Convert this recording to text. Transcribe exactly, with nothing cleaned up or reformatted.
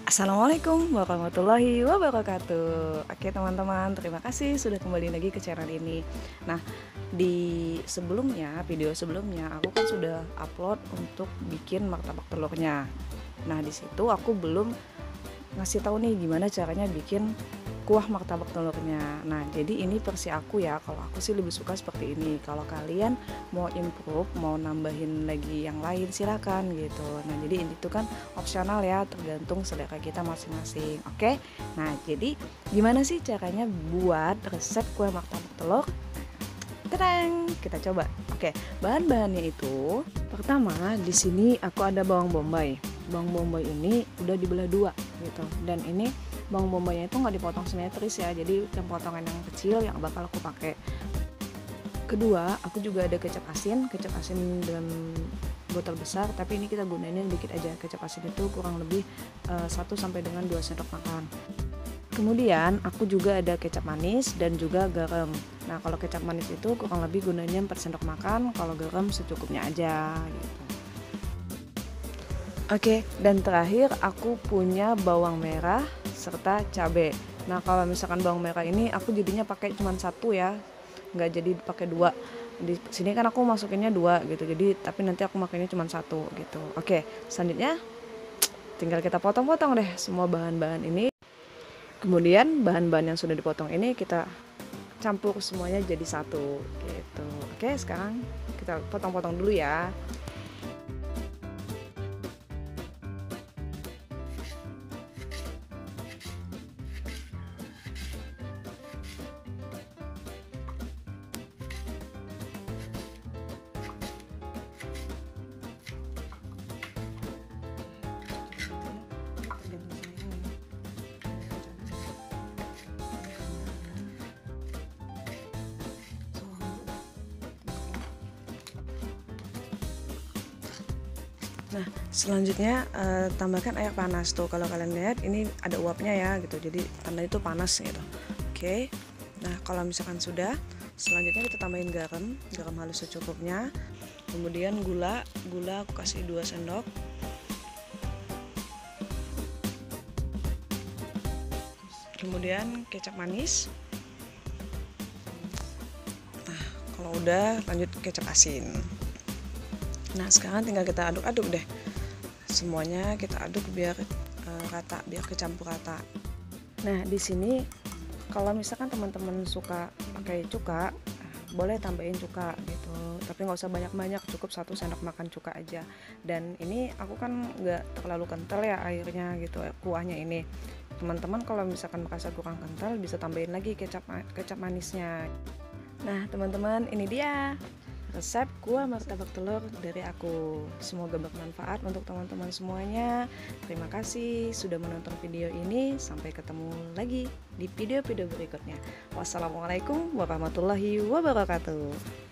Assalamualaikum warahmatullahi wabarakatuh. Oke teman-teman, terima kasih sudah kembali lagi ke channel ini. Nah, di sebelumnya, video sebelumnya aku kan sudah upload untuk bikin martabak telurnya. Nah, di situ aku belum ngasih tahu nih gimana caranya bikin kuah martabak telurnya. Nah, jadi ini versi aku ya. Kalau aku sih lebih suka seperti ini. Kalau kalian mau improve, mau nambahin lagi yang lain silakan gitu. Nah, jadi ini tuh kan opsional ya, tergantung selera kita masing-masing. Oke. Nah, jadi gimana sih caranya buat resep kue martabak telur? Tadang, kita coba. Oke, bahan-bahannya itu pertama di sini aku ada bawang bombay. Bawang bombay ini udah dibelah dua gitu. Dan ini bawang bombaynya itu nggak dipotong simetris ya, jadi yang potongan yang kecil yang bakal aku pakai. Kedua, aku juga ada kecap asin, kecap asin dalam botol besar, tapi ini kita gunainnya dikit aja. Kecap asin itu kurang lebih uh, satu sampai dengan dua sendok makan. Kemudian aku juga ada kecap manis dan juga garam. Nah, kalau kecap manis itu kurang lebih gunanya empat sendok makan, kalau garam secukupnya aja gitu. Oke, dan terakhir aku punya bawang merah serta cabai. Nah, kalau misalkan bawang merah ini aku jadinya pakai cuma satu ya, nggak jadi pakai dua. Di sini kan aku masukinnya dua gitu, jadi tapi nanti aku makainya cuma satu gitu. Oke, selanjutnya tinggal kita potong-potong deh semua bahan-bahan ini. Kemudian bahan-bahan yang sudah dipotong ini kita campur semuanya jadi satu gitu. Oke, sekarang kita potong-potong dulu ya. Nah, selanjutnya uh, tambahkan air panas tuh. Kalau kalian lihat ini ada uapnya ya gitu. Jadi tanda itu panas gitu. Oke. Nah, kalau misalkan sudah, selanjutnya kita tambahin garam, garam halus secukupnya. Kemudian gula, gula aku kasih dua sendok. Kemudian kecap manis. Nah, kalau udah lanjut kecap asin. Nah, sekarang tinggal kita aduk-aduk deh. Semuanya kita aduk biar uh, rata, biar kecampur rata. Nah, di sini kalau misalkan teman-teman suka pakai cuka, boleh tambahin cuka gitu. Tapi nggak usah banyak-banyak, cukup satu sendok makan cuka aja. Dan ini aku kan nggak terlalu kental ya airnya gitu, kuahnya ini. Teman-teman kalau misalkan merasa kurang kental bisa tambahin lagi kecap kecap manisnya. Nah, teman-teman, ini dia resep kuah martabak telur dari aku. Semoga bermanfaat untuk teman-teman semuanya. Terima kasih sudah menonton video ini. Sampai ketemu lagi di video-video berikutnya. Wassalamualaikum warahmatullahi wabarakatuh.